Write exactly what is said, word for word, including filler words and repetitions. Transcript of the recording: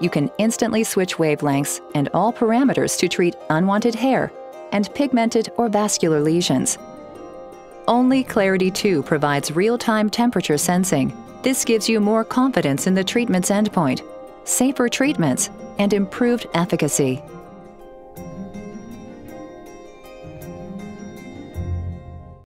You can instantly switch wavelengths and all parameters to treat unwanted hair and pigmented or vascular lesions. Only Clarity two provides real-time temperature sensing. This gives you more confidence in the treatment's endpoint, safer treatments, and improved efficacy.